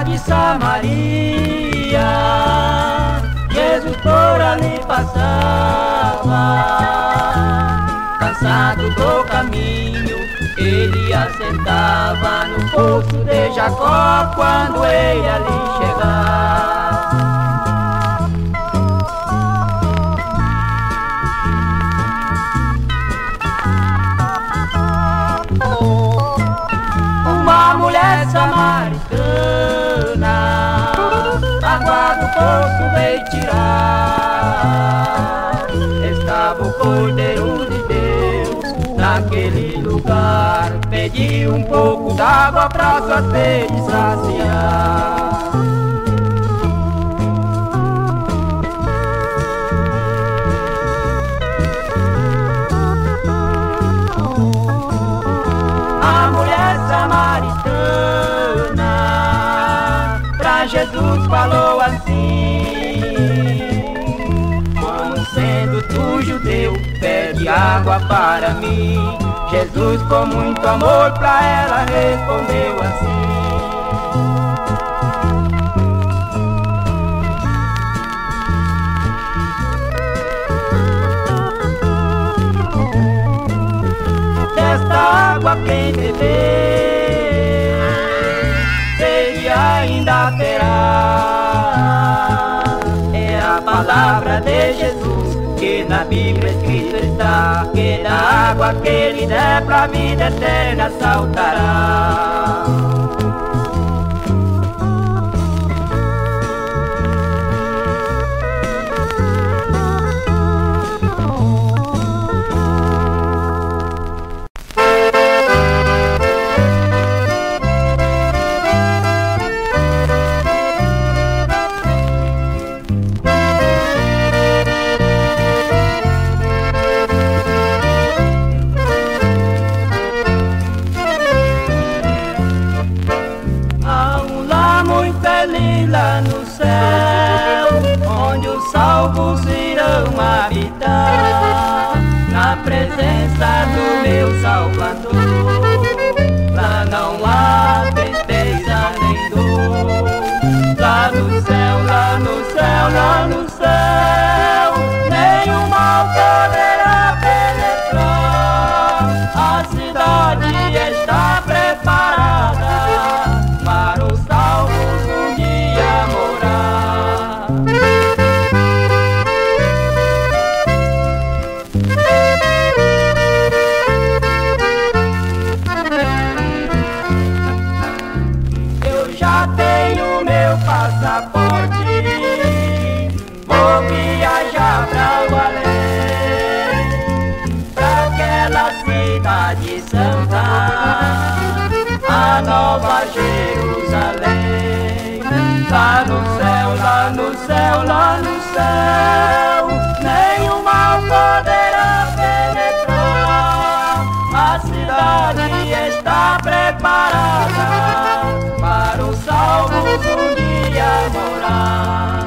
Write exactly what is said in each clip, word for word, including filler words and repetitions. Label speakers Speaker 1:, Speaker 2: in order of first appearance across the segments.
Speaker 1: de Samaria, Jesus por ali passava. Cansado do caminho, ele assentava no poço de Jacó quando ele ali chegava. Uma mulher samaritana água do poço veio tirar. Estava o Cordeiro de Deus naquele lugar, pediu um pouco d'água pra sua sede saciar. A mulher samaritana pra Jesus falou assim: como sendo tu judeu, pede água para mim. Jesus com muito amor pra ela respondeu assim: desta água quem beber, sede ainda terá. É a palavra de Jesus que na Bíblia escrito está, que da água que ele der pra vida eterna saltará. Lá no céu, onde os salvos irão habitar, na presença do meu Salvador. Lá não há tristeza nem dor. Lá no céu, lá no céu, lá no céu, nenhum mal poderá penetrar. A cidade está preparada para os salvos um dia morar. Eu já tenho meu passaporte, vou viajar pra o além, pra aquela cidade santa, a Nova Jerusalém. Lá no céu, lá no céu, lá no céu, nenhum mal poderá penetrar. A cidade está preparada para os salvos um dia morar.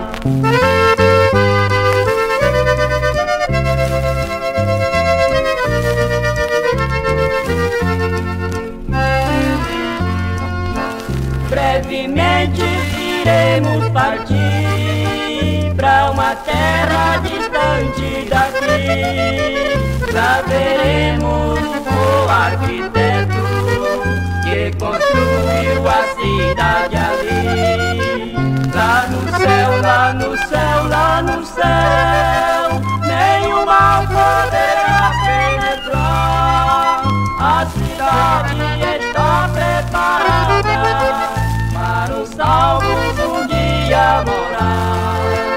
Speaker 1: Brevemente iremos partir pra uma terra distante daqui. Lá veremos o arquiteto que construiu a cidade ali. Lá no céu, lá no céu, lá no céu, nenhum mal poderá penetrar. A cidade está preparada para os salvos um dia morar.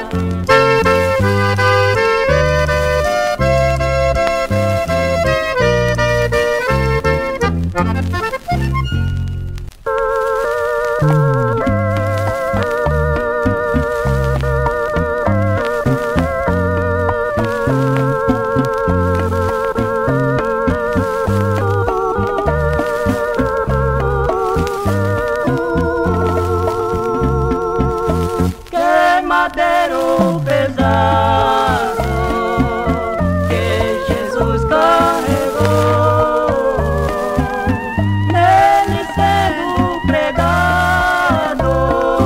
Speaker 1: Madeiro pesado que Jesus carregou, nele sendo pregado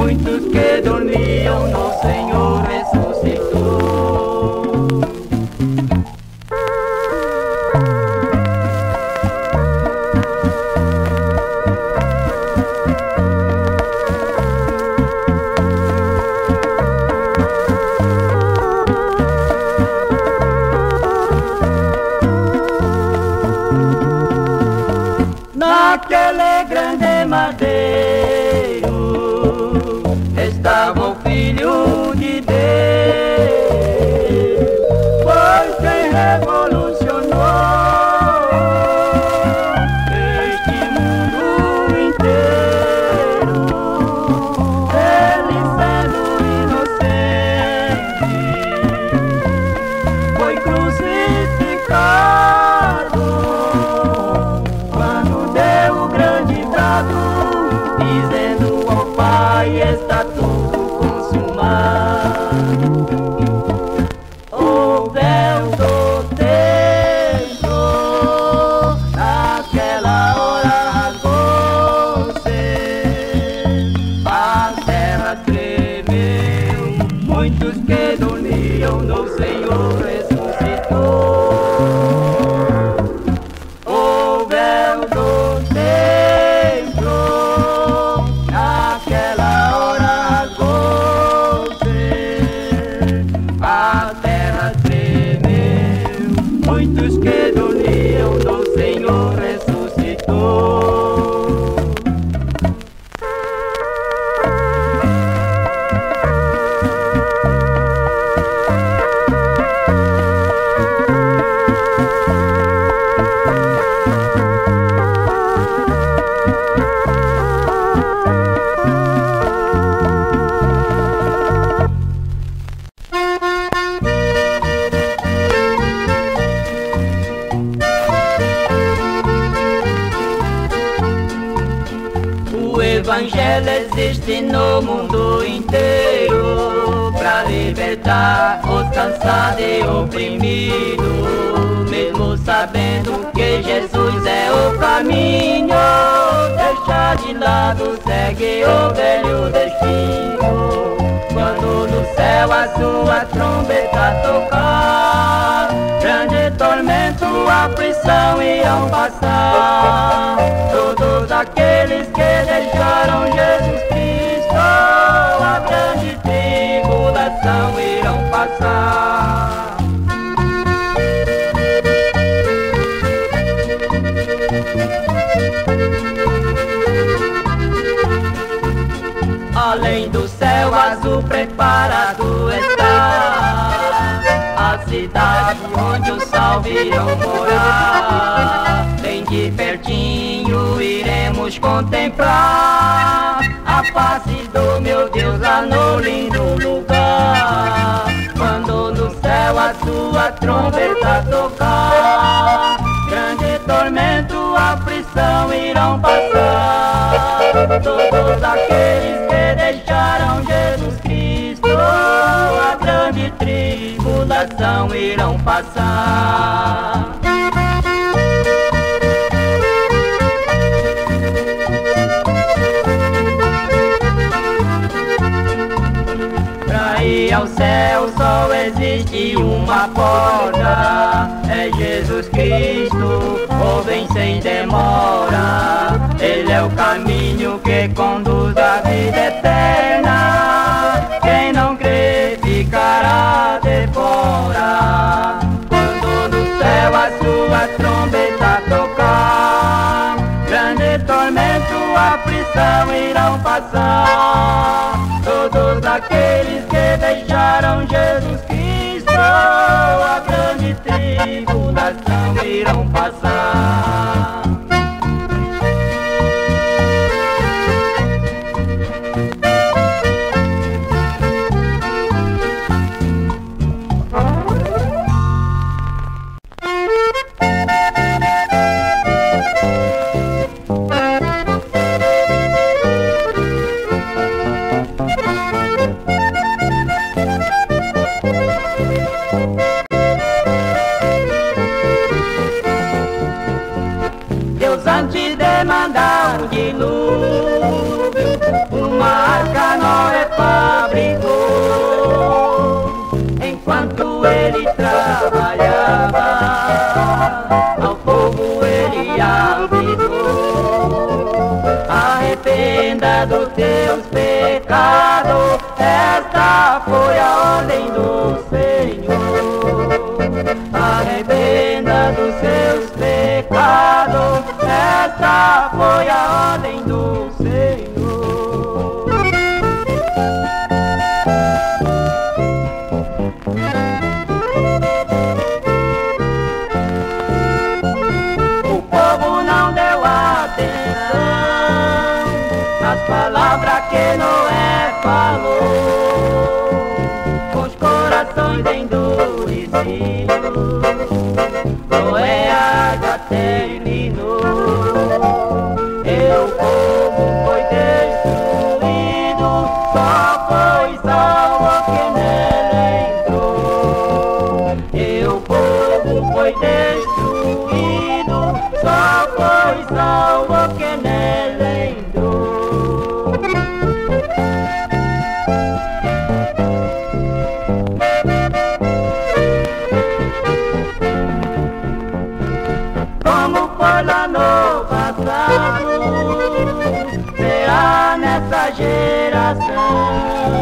Speaker 1: muitos que dormiam no Senhor ressuscitou. Naquele grande madeiro estava o Filho de Deus, foi quem revolucionou este mundo inteiro. Ele sendo inocente foi crucificado, dizendo ao Pai: está tudo consumado. O véu do templo naquela hora rasgou-se, a terra tremeu, muitos que dormiam no Senhor ressuscitou. O véu do muitos que dormiam no Senhor ressuscitou. O Evangelho existe no mundo inteiro pra libertar os cansados e oprimidos. Mesmo sabendo que Jesus é o caminho, deixa de lado, segue o velho destino. Quando no céu a sua trombeta tocar, grande tormento, aflição irão passar. Todos aqueles que deixaram Jesus Cristo, a grande tribulação irão passar. Além do céu azul preparado está a cidade onde os salvos irão morar. Bem de pertinho iremos contemplar a face do meu Deus lá no lindo lugar. Quando no céu a sua trombeta tocar, grande tormento, aflição irão passar. Todos aqueles que deixaram Jesus Cristo, a grande tribulação irão passar. Pra ir ao céu só existe uma porta, é Jesus Cristo, ou vem sem demora. Ele é o caminho que conduz à vida eterna, quem não crê ficará de fora. Quando no céu a sua trombeta tocar, grande tormento, aflição irão passar. Todos aqueles que deixaram Jesus Cristo, a grande tribulação irão passar. pecado. Esta foi a ordem do Senhor. Arrependa dos seus pecados. Esta foi a ordem do Senhor. O povo não deu atenção às palavras que Noé falou, com os corações endurecidos. Noé já terminou, e o povo foi destruído. Só foi salvo quem nele entrou. E o povo foi destruído. Só foi salvo quem nele entrou. Como foi lá no passado, será nessa geração.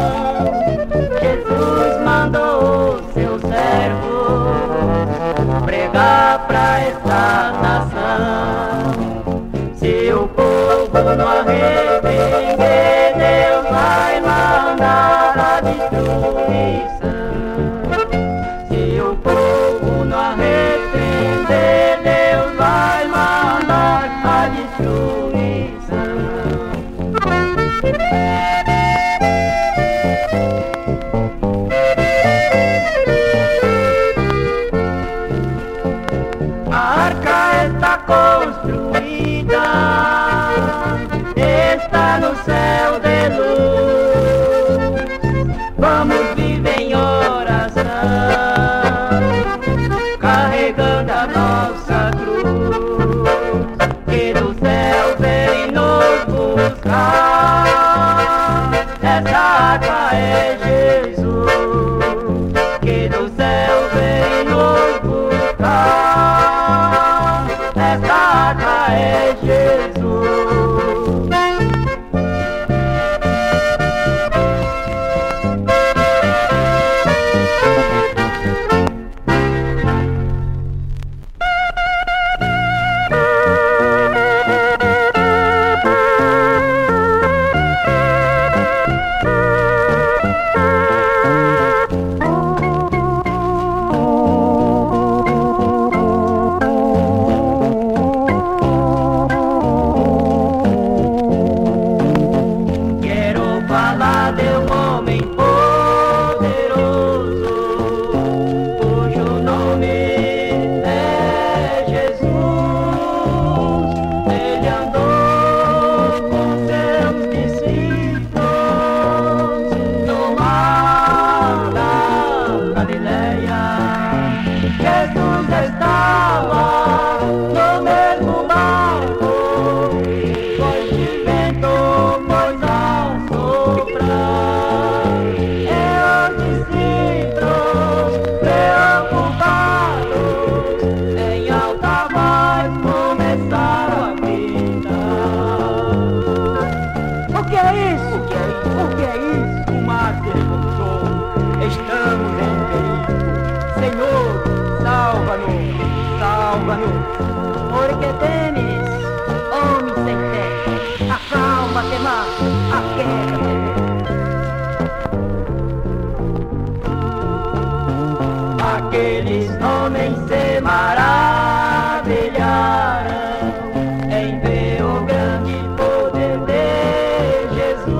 Speaker 1: Jesus mandou o seu servo pregar pra esta nação. Se o povo não arrepender, Deus vai mandar a destruição. Se o povo não arrepender, Deus vai mandar a destruição. A arca está construída, está no céu de luz. Vamos viver em oração, carregando a nossa cruz, que do céu vem nos buscar. Essa arca é Jesus, que do céu vem nos buscar. Essa arca é Jesus. Falar de um homem poderoso, cujo nome é Jesus. Ele andou com seus discípulos no mar da Galileia. Jesus estava no mesmo barco, pois de vento pois a soprar. E os discípulos preocupados em alta voz começaram a gritar: o que é isso? O que é isso? O que é isso? O mar perguntou: estamos em perigo. Senhor, salva-nos, salva-nos. Por que temes, homem sem fé? Acalma-te, mar, aquieta-te. Aqueles homens se maravilharam em ver o grande poder de Jesus.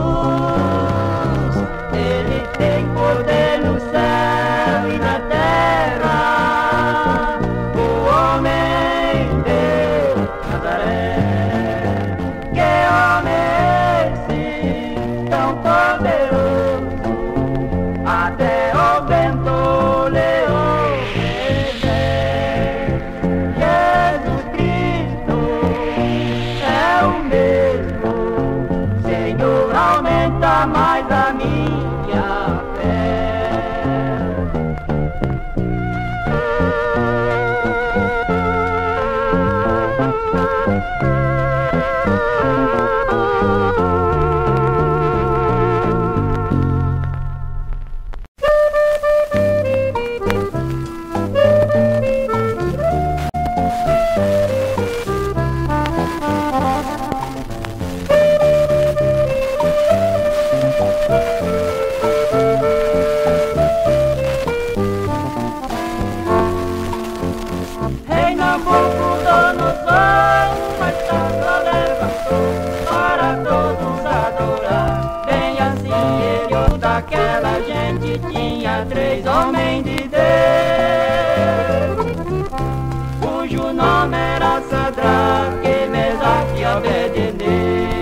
Speaker 1: Ele tem poder no céu e na terra, o homem de Nazaré. Que homem esse tão poderoso, até o vento lhe obedece. Jesus Cristo é o mesmo. Senhor, aumenta mais a minha fé. aquela gente tinha três homens de Deus, cujo nome era Sadraque, Mesaque e Abednego.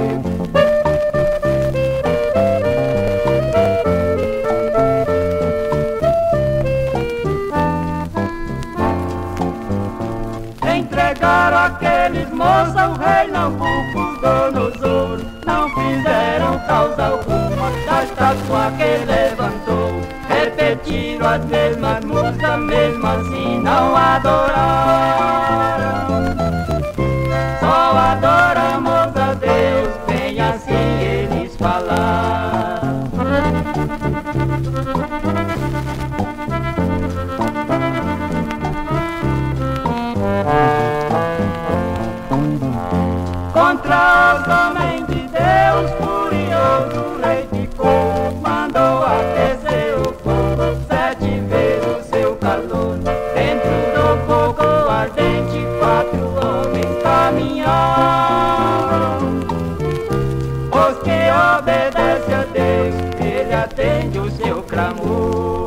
Speaker 1: Entregaram aqueles moços ao rei Nabucodonosor, não fizeram causa alguma da estátua que levantou, repetiram as mesmas músicas, mesmo assim não adoraram. Só adoramos a Deus, bem assim eles falaram. Contra os homens de Deus, furioso o rei ficou, mandou aquecer o fogo, sete vezes o seu calor. Dentro do fogo ardente, quatro homens caminharam. Os que obedecem a Deus, ele atende o seu clamor.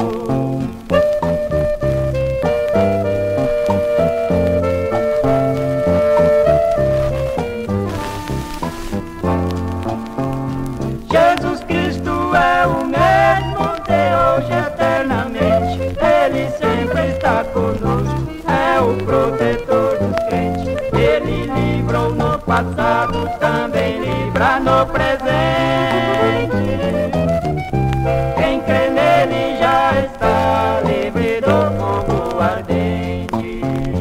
Speaker 1: Protetor dos crentes, ele livrou no passado, também livra no presente. Quem crê nele já está livre do fogo ardente.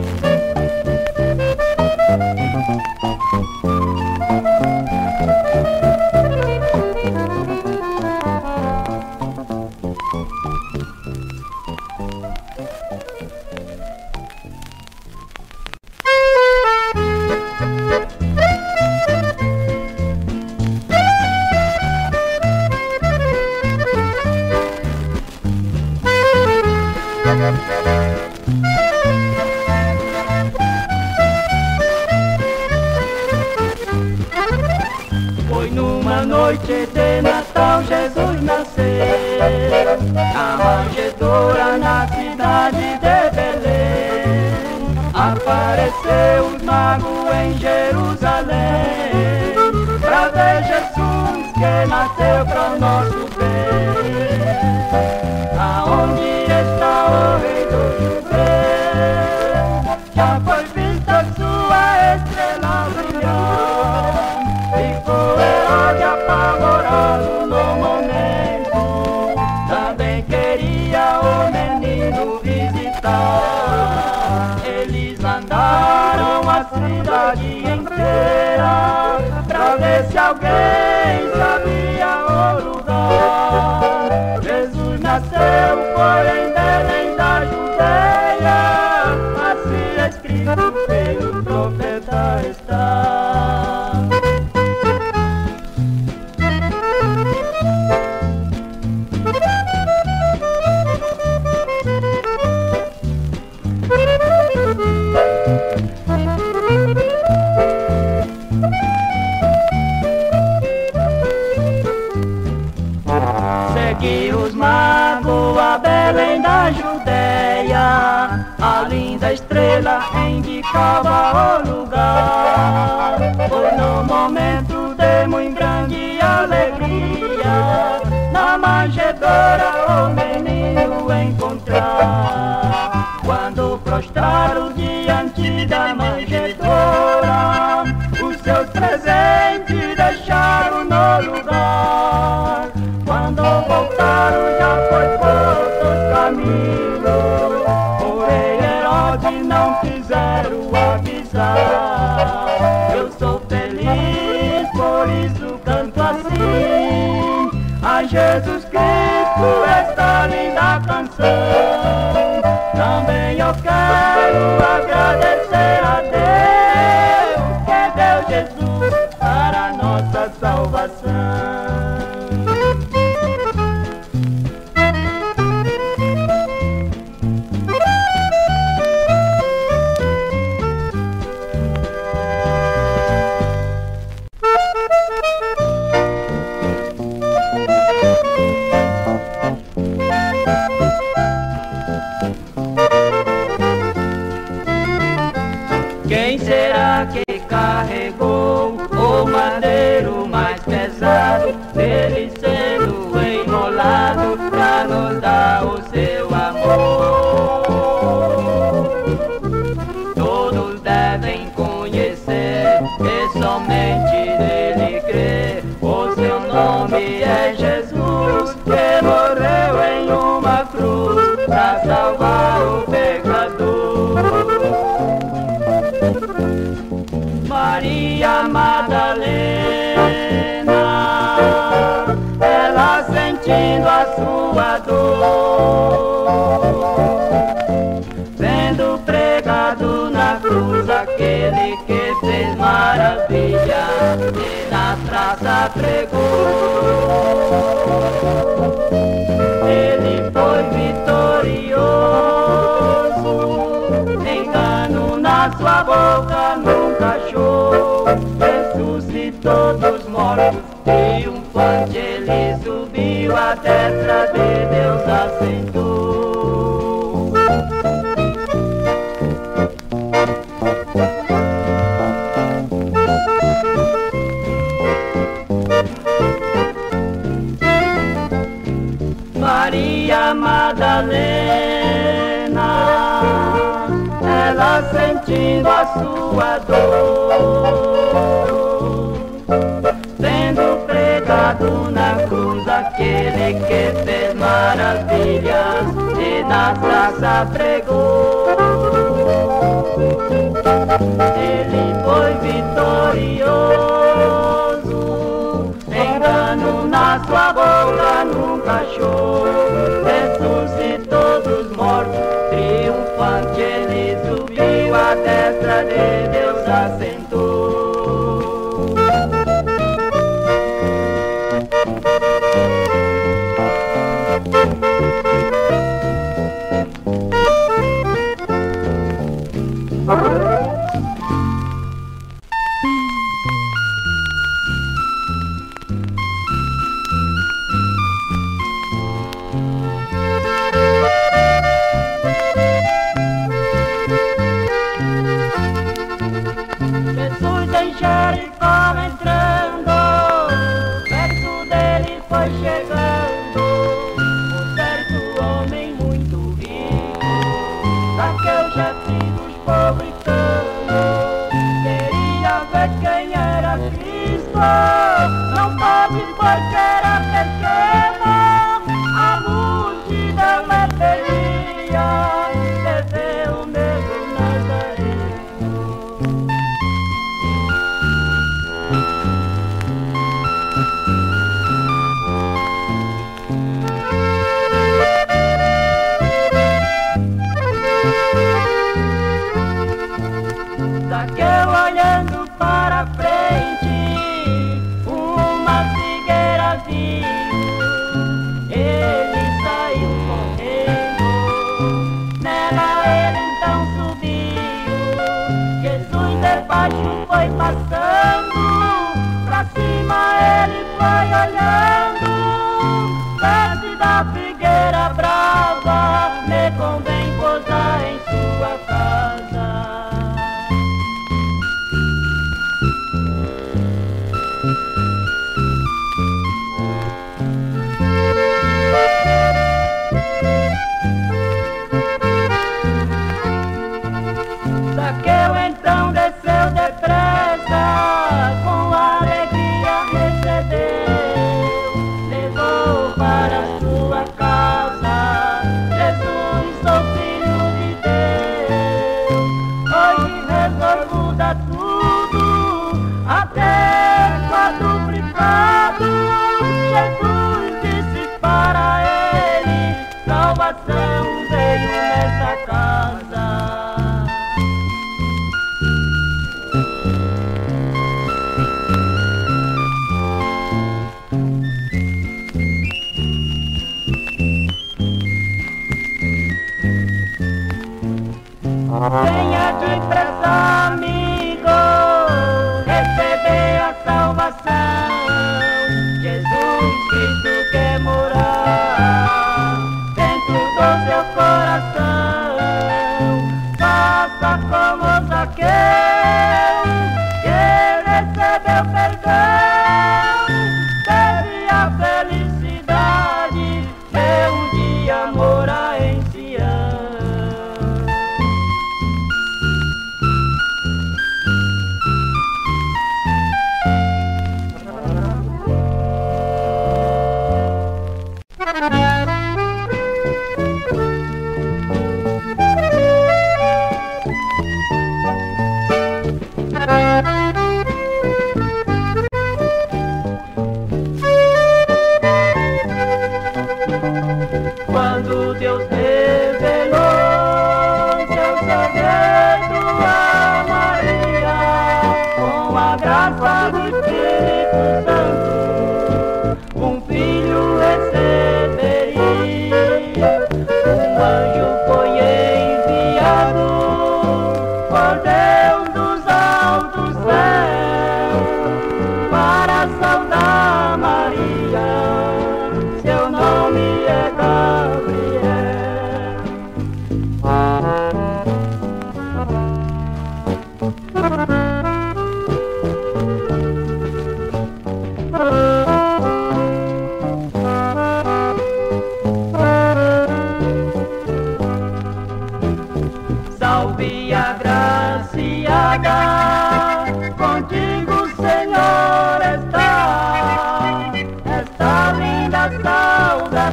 Speaker 1: Foi numa noite de Natal Jesus nasceu, na manjedoura na cidade de Belém. Apareceu os magos em Jerusalém, pra ver Jesus que nasceu pro nosso bem. Aonde está o rei dos judeus? Já foi vista sua estrela brilhar. Ficou Herodes apavorado no momento, também queria o menino visitar. Eles andaram a cidade inteira pra ver se alguém sabia o lugar. Jesus nasceu, foi em Belém da Judeia, assim escrito pelo profeta está. Segui os magos a Belém da Judeia, a linda estrela indicava o lugar. Foi no momento de muito grande alegria, na manjedoura o menino encontrar. Quando prostraram diante da manjedoura, os seus presentes deixaram no lugar. Quando voltaram já foi por outros caminhos, porém Herodes não quiseram avisar. Eu sou feliz, por isso canto assim, a Jesus Cristo esta linda canção. Também eu quero agradecer a Deus, que deu Jesus para nossa salvação. sentindo a sua dor, vendo pregado na cruz aquele que fez maravilha e na praça pregou. Ele foi vitorioso, engano na sua boca nunca achou. Ressuscitou dos mortos, triunfante ele subiu, à destra de Deus assentou. Maria Madalena, ela sentindo a sua dor, sendo pregado na cruz aquele que fez maravilhas e na praça pregou. Ele foi vitorioso, engano na sua boca nunca achou. Ressuscitou dos mortos, triunfante ele subiu, à destra de Deus assentou.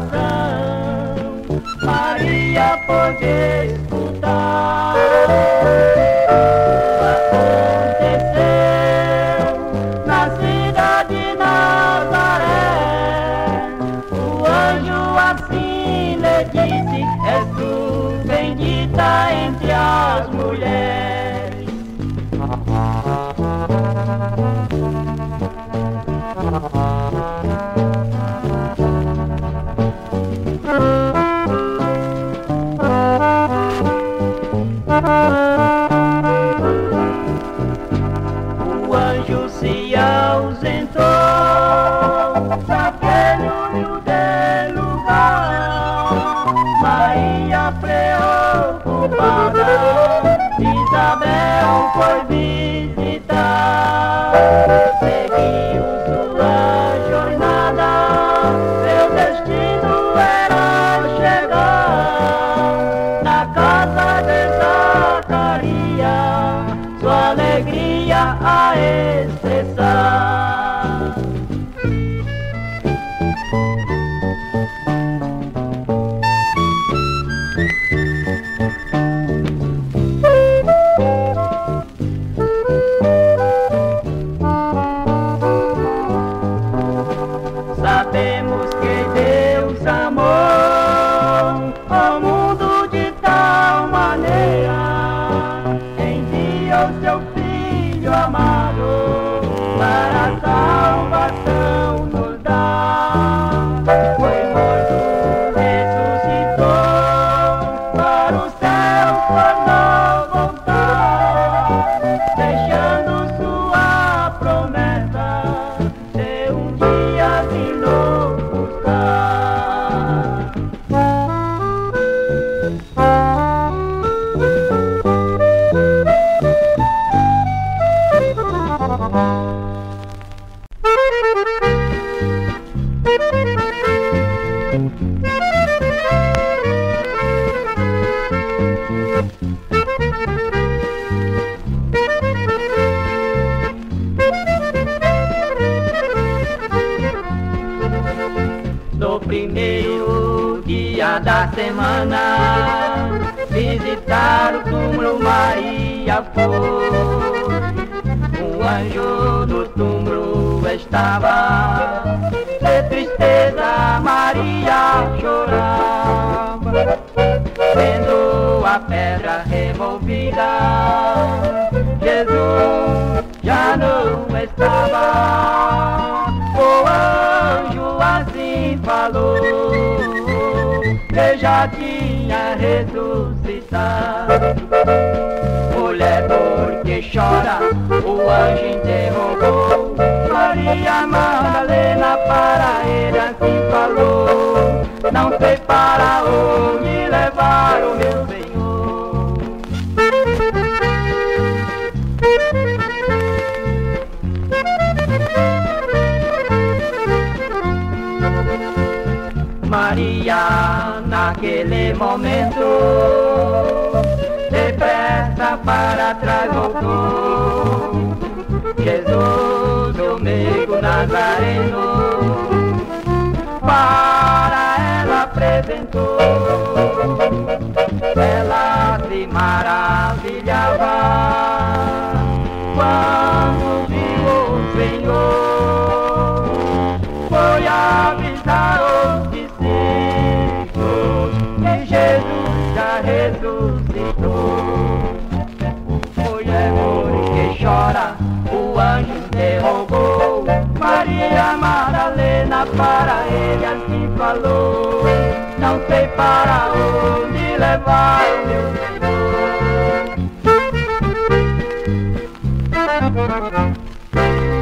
Speaker 1: Maria pôde escutar. Aconteceu na cidade de Nazaré. O anjo assim lhe disse: és tu bendita entre as mulheres. O anjo se ausentou daquele humilde lugar. Maria preocupada, Isabel foi visitar. Seguiu sua jornada, seu destino era chegar na casa de Zacarias, sua alegria a expressar. Sabemos que Deus amou o mundo de tal maneira, enviou seu Filho amado para a salvação nos dar. Foi morto, ressuscitou, para o céu tornou voltar, deixando sua promessa de um dia vir nos buscar. No primeiro dia da semana, visitar o túmulo Maria foi. Um anjo no túmulo estava, de tristeza Maria chorava. Vendo a pedra removida, Jesus já não estava. O anjo assim falou, que já tinha ressuscitado. Mulher, por que chora? O anjo interrogou. Maria Madalena para ele assim falou: não sei para onde levar o meu Senhor. Maria, naquele momento, depressa para trás voltou. Jesus, o amigo Nazareno, para ela apresentou. Ela se maravilhava quando viu o Senhor. Foi avisar os discípulos que Jesus já ressuscitou. Mulher, por que chora? O anjo interrogou. Maria Madalena para ele assim falou: não sei para onde levar o meu Senhor.